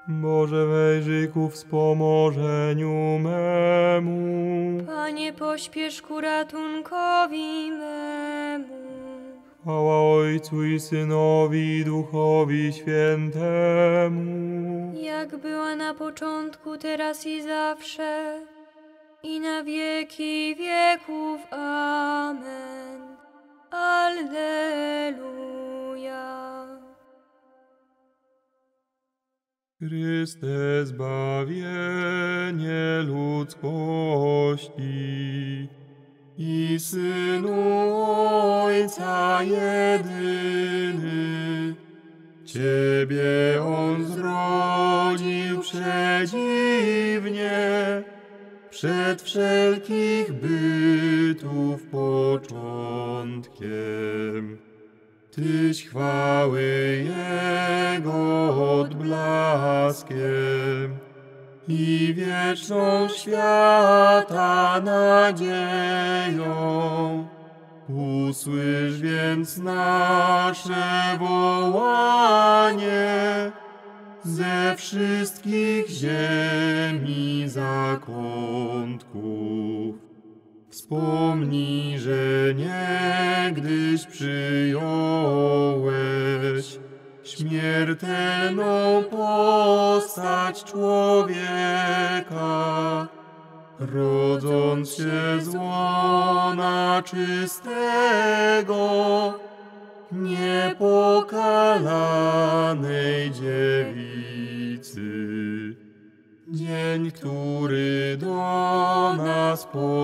Boże, wejrzyj ku wspomożeniu memu. Panie, pośpiesz ku ratunkowi memu. Chwała Ojcu i Synowi, i Duchowi Świętemu. Jak była na początku, teraz i zawsze, i na wieki wieków. Amen. Alleluja. Chryste, zbawienie ludzkości i Synu Ojca jedyny, Ciebie On zrodził przedziwnie, przed wszelkich bytów początkiem. Tyś chwały Jego odblaskiem i wieczną świata nadzieją. Usłysz więc nasze wołanie ze wszystkich ziemi zakątków. Wspomnij, że niegdyś przyjąłeś śmiertelną postać człowieka, rodząc się z łona czystego, niepokalanej dziewicy. Dzień, który do nas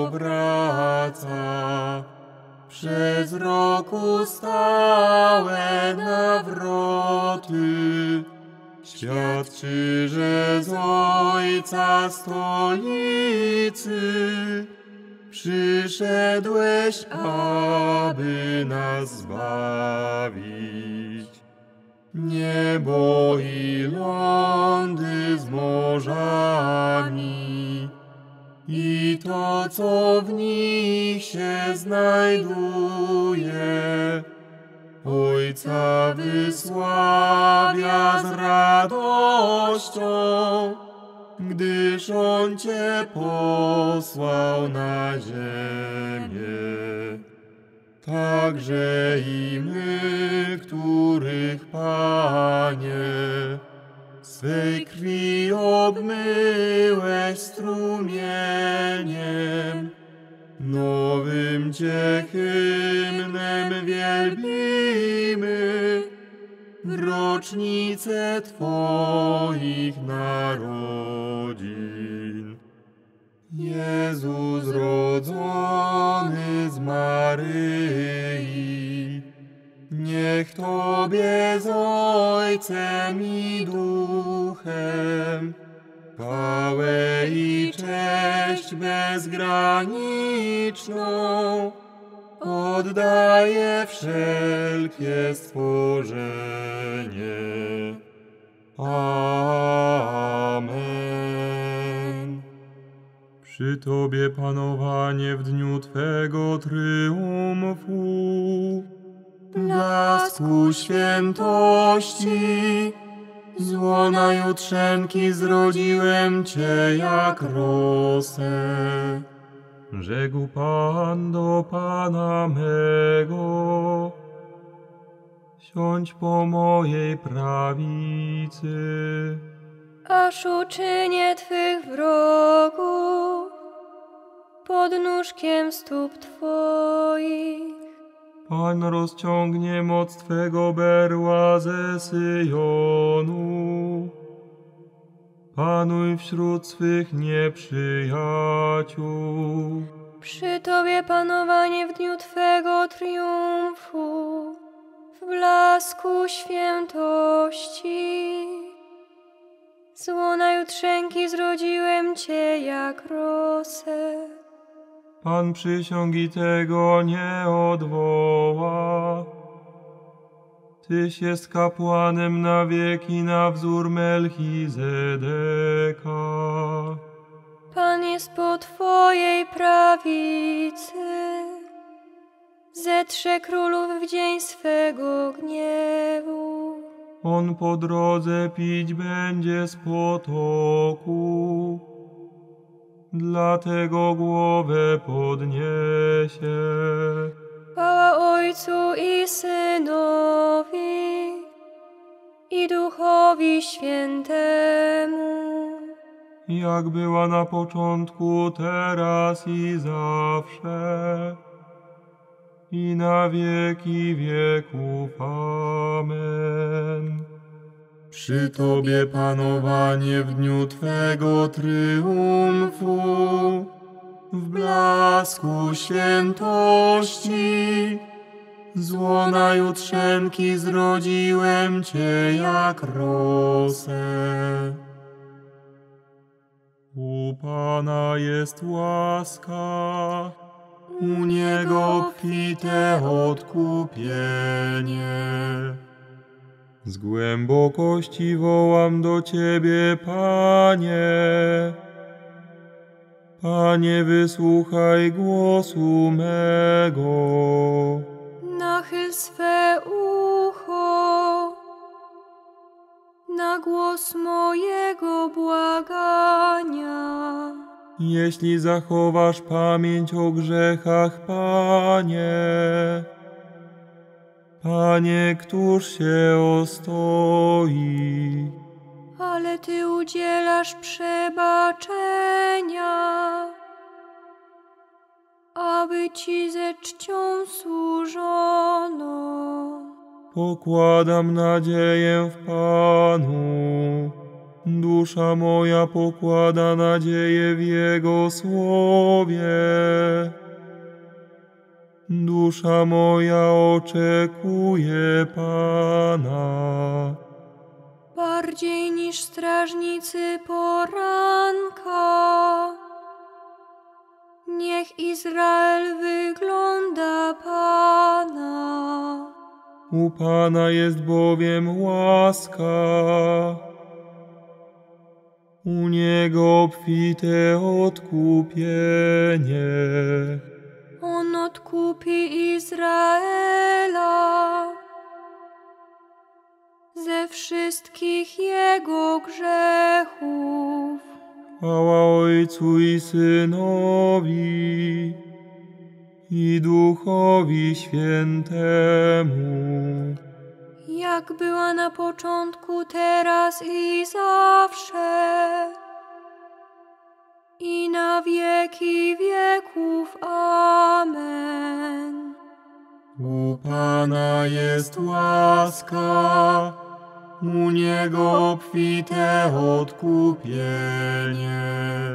powraca, przez roku stałe nawroty, świadczy, że z Ojca stolicy przyszedłeś, aby nas zbawić. Niebo i lądy z morzami i to, co w nich się znajduje, Ojca wysławia z radością, gdyż On Cię posłał na ziemię. Także i my, których, Panie, swej krwi obmyłeś strumieniem, nowym Cię hymnem wielbimy w rocznicę Twoich narodzin. Jezus rodzony z Maryi, niech Tobie z Ojcem i Duchem chwałę i cześć bezgraniczną oddaje wszelkie stworzenie. Amen. Przy Tobie panowanie w dniu Twego tryumfu, blasku świętości, z łona jutrzenki zrodziłem Cię jak rosę. Rzekł Pan do Pana mego, siądź po mojej prawicy, Aż uczynię Twych wrogów podnóżkiem stóp Twoich. Pan rozciągnie moc Twego berła ze Syjonu. Panuj wśród swych nieprzyjaciół. Przy Tobie panowanie w dniu Twego triumfu, w blasku świętości. Z łona jutrzenki zrodziłem Cię jak rosę. Pan przysiągi tego nie odwoła. Tyś jest kapłanem na wieki na wzór Melchizedeka. Pan jest po Twojej prawicy. Zetrze królów w dzień swego gniewu. On po drodze pić będzie z potoku, dlatego głowę podniesie. Chwała Ojcu i Synowi, i Duchowi Świętemu, Jak była na początku, teraz i zawsze, i na wieki wieków. Amen. Przy Tobie panowanie w dniu Twego tryumfu, w blasku świętości, z łona jutrzenki zrodziłem Cię jak rosę. U Pana jest łaska, u Niego obfite odkupienie. Z głębokości wołam do Ciebie, Panie. Panie, wysłuchaj głosu mego. nachyl swe ucho na głos mojego błagania. Jeśli zachowasz pamięć o grzechach, Panie, Panie, któż się ostoi? Ale Ty udzielasz przebaczenia, aby Ci ze czcią służono. Pokładam nadzieję w Panu. Dusza moja pokłada nadzieję w Jego słowie. Dusza moja oczekuje Pana. Bardziej niż strażnicy poranka, niech Izrael wygląda Pana. U Pana jest bowiem łaska, u Niego obfite odkupienie. On odkupi Izraela ze wszystkich jego grzechów. Chwała Ojcu i Synowi, i Duchowi Świętemu, Jak była na początku, teraz i zawsze, i na wieki wieków. Amen. u Pana jest łaska, u Niego obfite odkupienie.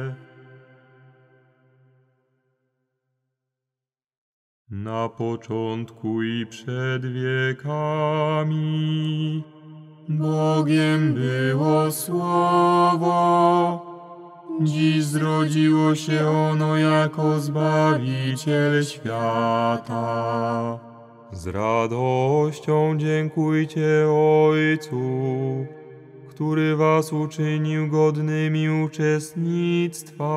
Na początku i przed wiekami Bogiem było Słowo, dziś zrodziło się ono jako Zbawiciel świata. Z radością dziękujcie Ojcu, który was uczynił godnymi uczestnictwa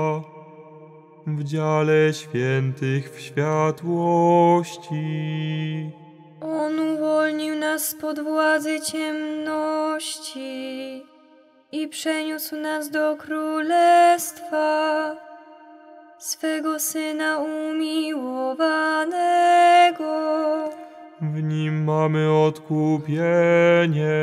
w dziale świętych w światłości. On uwolnił nas spod władzy ciemności i przeniósł nas do królestwa swego Syna umiłowanego. W Nim mamy odkupienie,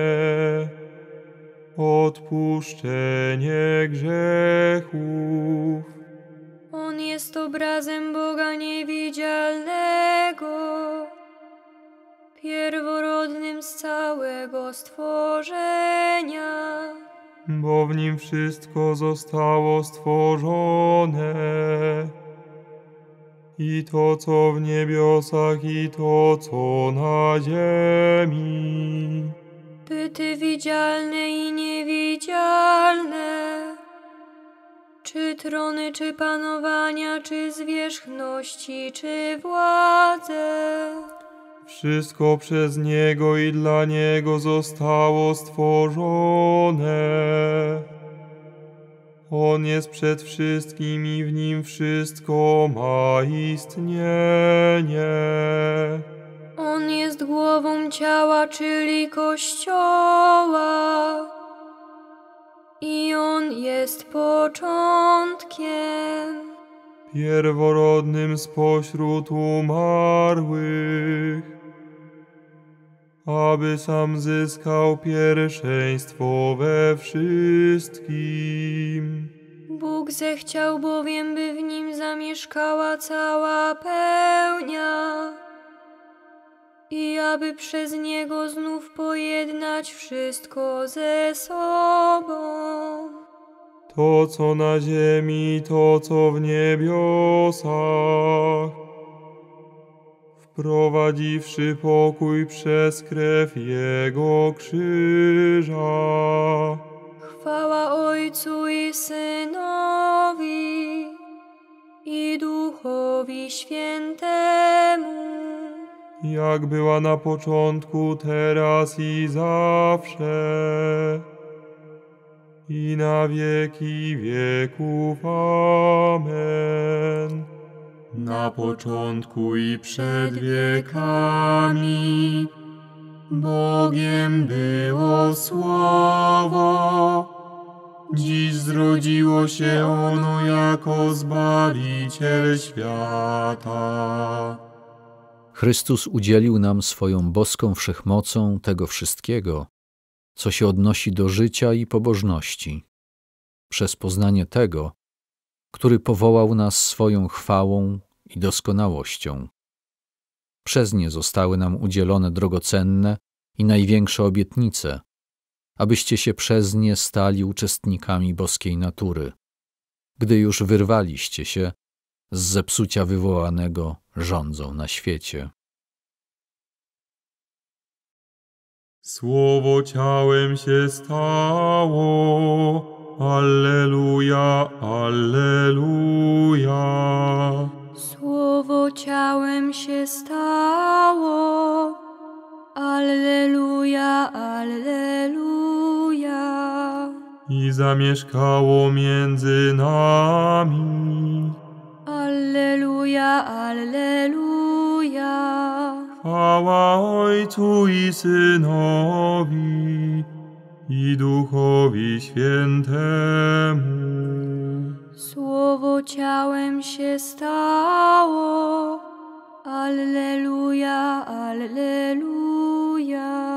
odpuszczenie grzechów. On jest obrazem Boga niewidzialnego, pierworodnym z całego stworzenia. Bo w Nim wszystko zostało stworzone, i to, co w niebiosach, i to, co na ziemi. Byty widzialne i niewidzialne, czy trony, czy panowania, czy zwierzchności, czy władze. Wszystko przez Niego i dla Niego zostało stworzone. On jest przed wszystkim i w Nim wszystko ma istnienie. On jest głową ciała ciała, czyli Kościoła. I On jest początkiem, pierworodnym spośród umarłych, aby sam zyskał pierwszeństwo we wszystkim. Bóg zechciał bowiem, by w Nim zamieszkała cała pełnia i aby przez Niego znów pojednać wszystko ze sobą. To, co na ziemi, to, co w niebiosach, wprowadziwszy pokój przez krew Jego krzyża. Chwała Ojcu i Synowi i Duchowi Świętemu, Jak była na początku, teraz i zawsze, i na wieki wieków. Amen. Na początku i przed wiekami Bogiem było Słowo, dziś zrodziło się ono jako Zbawiciel świata. Chrystus udzielił nam swoją boską wszechmocą tego wszystkiego, co się odnosi do życia i pobożności, przez poznanie tego, który powołał nas swoją chwałą i doskonałością. Przez nie zostały nam udzielone drogocenne i największe obietnice, abyście się przez nie stali uczestnikami boskiej natury, gdy już wyrwaliście się z zepsucia wywołanego rządzą na świecie. Słowo ciałem się stało. Alleluja, alleluja. Słowo ciałem się stało. Alleluja, alleluja. I zamieszkało między nami. Alleluja, alleluja. Chwała Ojcu i Synowi i Duchowi Świętemu. Słowo ciałem się stało. Alleluja, alleluja.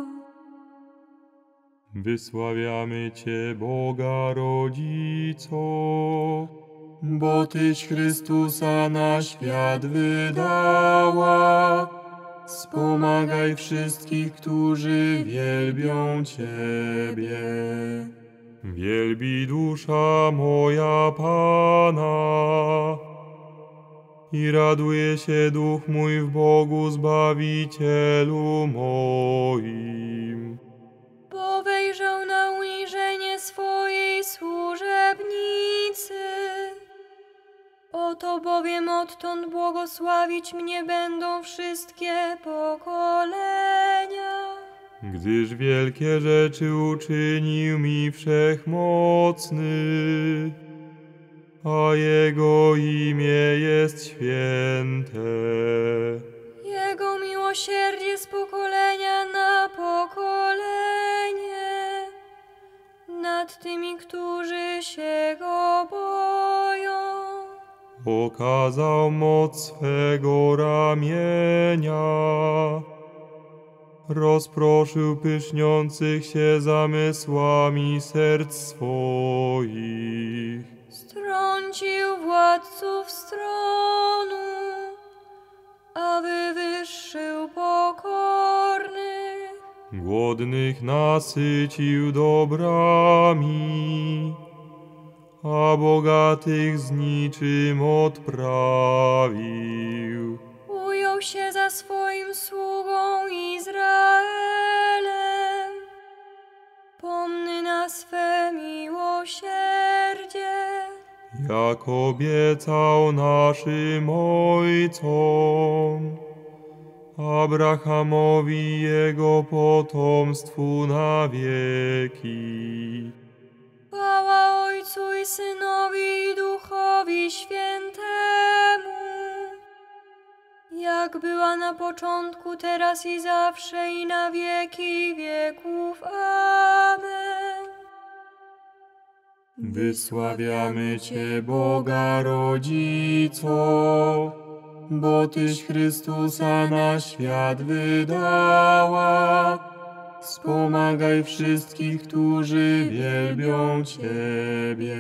Wysławiamy Cię, Boga Rodzico, bo Tyś Chrystusa na świat wydała. Wspomagaj wszystkich, którzy wielbią Ciebie. Wielbi dusza moja Pana i raduje się duch mój w Bogu Zbawicielu moim. Bo wejrzał na uniżenie swojej służebnicy. Oto bowiem odtąd błogosławić mnie będą wszystkie pokolenia. Gdyż wielkie rzeczy uczynił mi Wszechmocny, a Jego imię jest święte. Jego miłosierdzie z pokolenia na pokolenie nad tymi, którzy się Go boją. Okazał moc swego ramienia, rozproszył pyszniących się zamysłami serc swoich. Strącił władców stronu, a wywyższył pokornych. Głodnych nasycił dobrami, a bogatych z niczym odprawił. Ujął się za swoim sługą Izraelem, pomny na swe miłosierdzie. Jak obiecał naszym ojcom, Abrahamowi i jego potomstwu na wieki. Chwała Ojcu i Synowi i Duchowi Świętemu, jak była na początku, teraz i zawsze, i na wieki wieków. Amen. Wysławiamy Cię, Boga Rodzico, bo Tyś Chrystusa na świat wydała. Wspomagaj wszystkich, którzy wielbią Ciebie.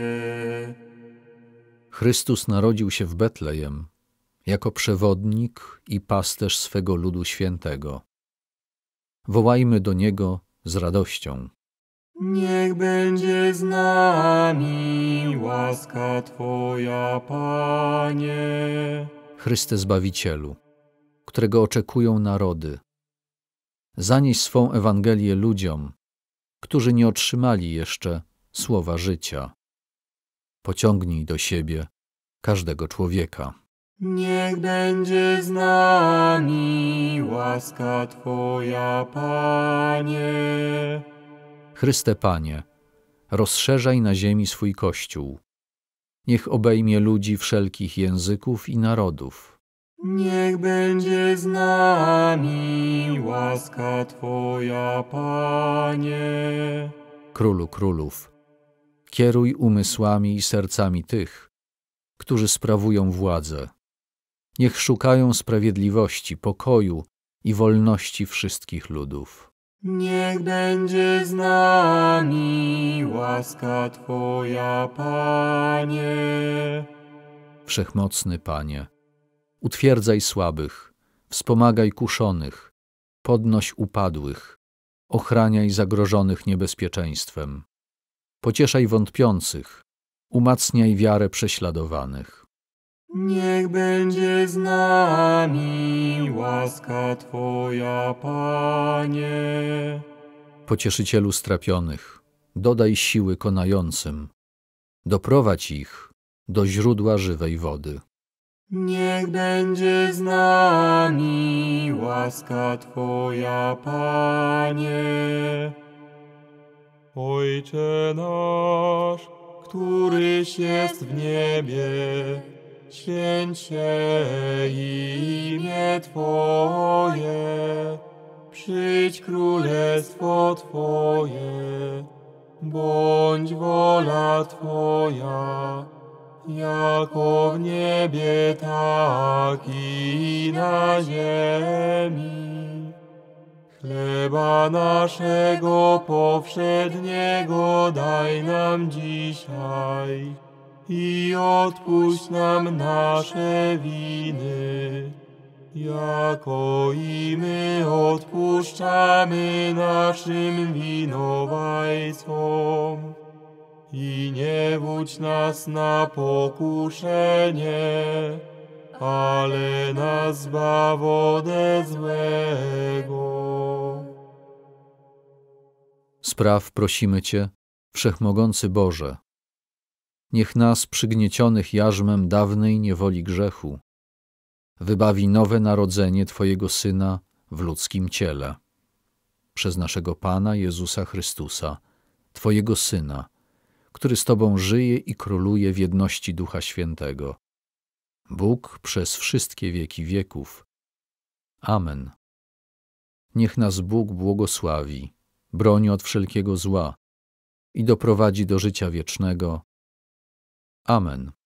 Chrystus narodził się w Betlejem jako przewodnik i pasterz swego ludu świętego. Wołajmy do Niego z radością. Niech będzie z nami łaska Twoja, Panie. Chryste Zbawicielu, którego oczekują narody, zanieś swą Ewangelię ludziom, którzy nie otrzymali jeszcze słowa życia. Pociągnij do siebie każdego człowieka. Niech będzie z nami łaska Twoja, Panie. Chryste Panie, rozszerzaj na ziemi swój Kościół. Niech obejmie ludzi wszelkich języków i narodów. Niech będzie z nami łaska Twoja, Panie. Królu królów, kieruj umysłami i sercami tych, którzy sprawują władzę. Niech szukają sprawiedliwości, pokoju i wolności wszystkich ludów. Niech będzie z nami łaska Twoja, Panie. Wszechmocny Panie, utwierdzaj słabych, wspomagaj kuszonych, podnoś upadłych, ochraniaj zagrożonych niebezpieczeństwem. Pocieszaj wątpiących, umacniaj wiarę prześladowanych. Niech będzie z nami łaska Twoja, Panie. Pocieszycielu strapionych, dodaj siły konającym, doprowadź ich do źródła żywej wody. Niech będzie z nami łaska Twoja, Panie. Ojcze nasz, któryś jest w niebie, święć się imię Twoje, przyjdź królestwo Twoje, bądź wola Twoja, jako w niebie, tak i na ziemi. Chleba naszego powszedniego daj nam dzisiaj i odpuść nam nasze winy, jako i my odpuszczamy naszym winowajcom. I nie wódź nas na pokuszenie, ale nas zbaw ode złego. Spraw prosimy Cię, Wszechmogący Boże, niech nas przygniecionych jarzmem dawnej niewoli grzechu wybawi nowe narodzenie Twojego Syna w ludzkim ciele. Przez naszego Pana Jezusa Chrystusa, Twojego Syna, który z Tobą żyje i króluje w jedności Ducha Świętego. Bóg przez wszystkie wieki wieków. Amen. Niech nas Bóg błogosławi, broni od wszelkiego zła i doprowadzi do życia wiecznego. Amen.